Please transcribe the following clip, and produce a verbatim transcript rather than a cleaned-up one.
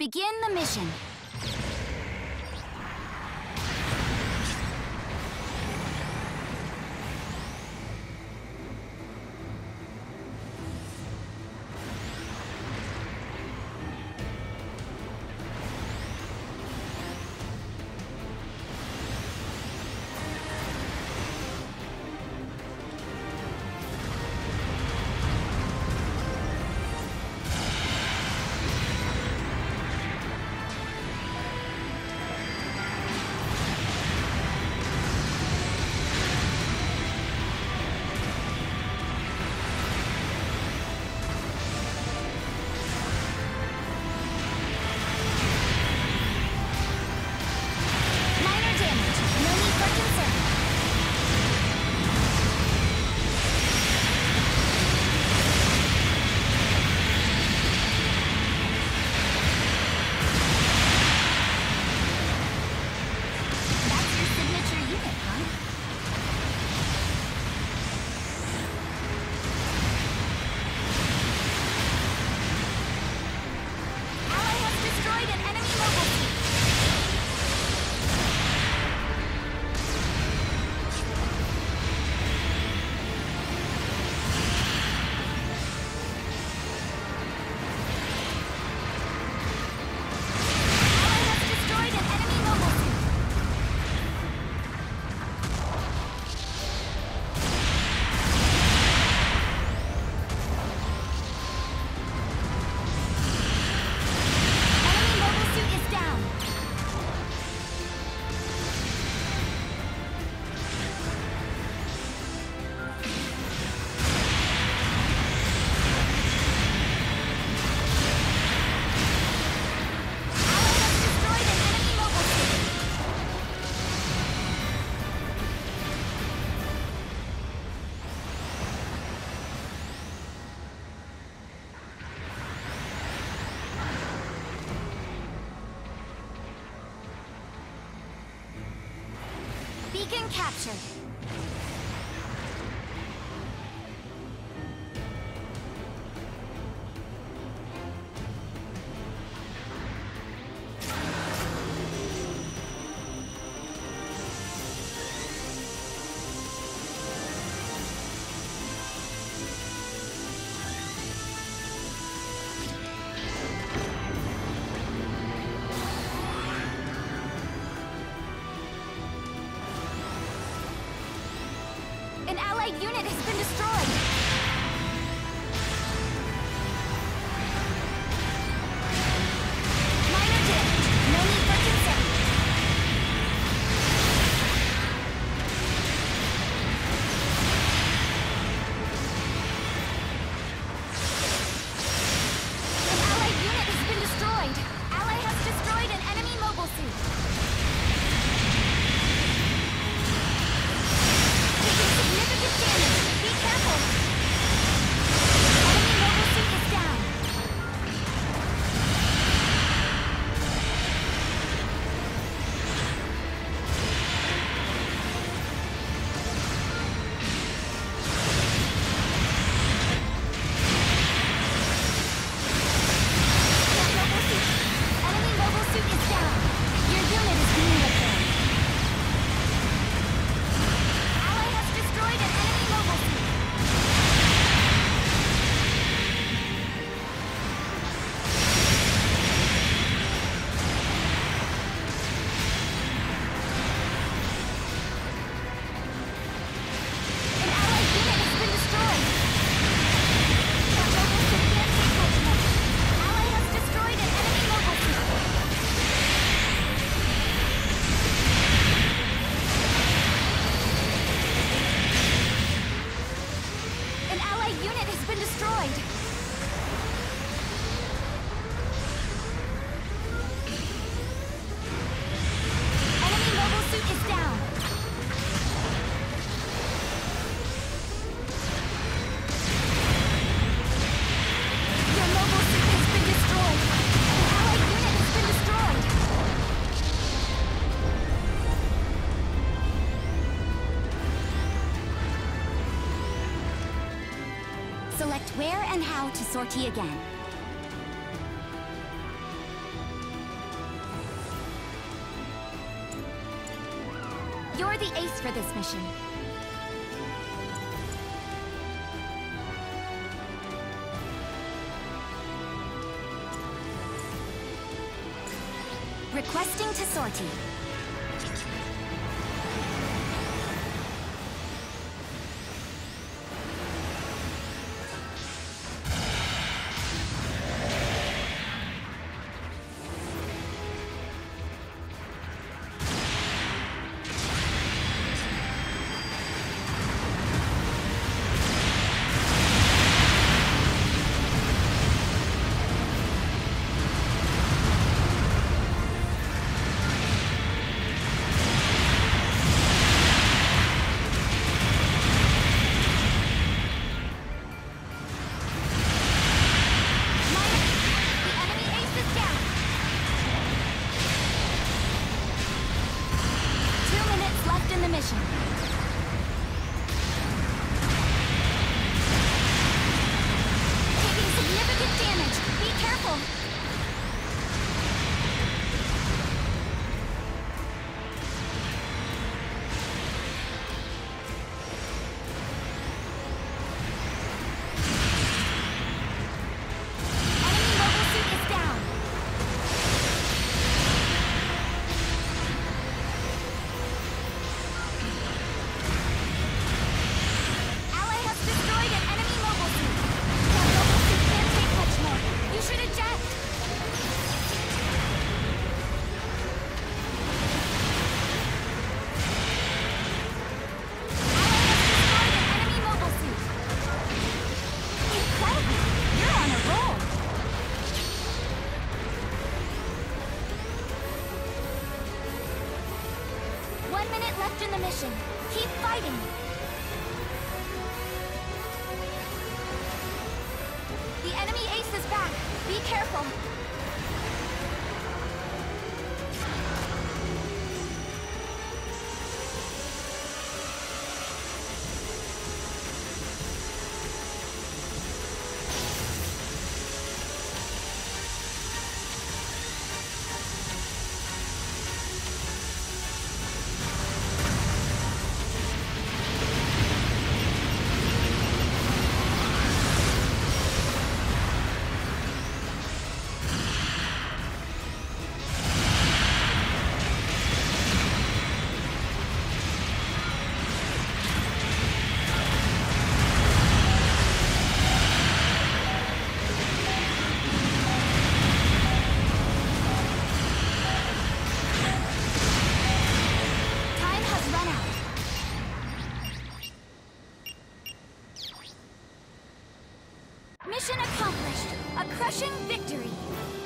Begin the mission. Beacon captured. An allied unit has been destroyed! Minor damage. No need for concern. An allied unit has been destroyed! Ally has destroyed an enemy mobile suit! Significant damage! Be careful! Enemy mobile suit is down! Mobile suit. Enemy mobile suit is down! Your unit is being repaired. Destroyed an enemy mobile suit! An allied unit has been destroyed! That mobile suit can't take much more. Ally has destroyed an enemy mobile suit! An allied unit has been destroyed! Enemy mobile suit is down! Your mobile suit has been destroyed! An allied unit has been destroyed! Select where and how to sortie again. You're the ace for this mission. Requesting to sortie. Keep fighting! The enemy ace is back! Be careful! Mission accomplished! A crushing victory!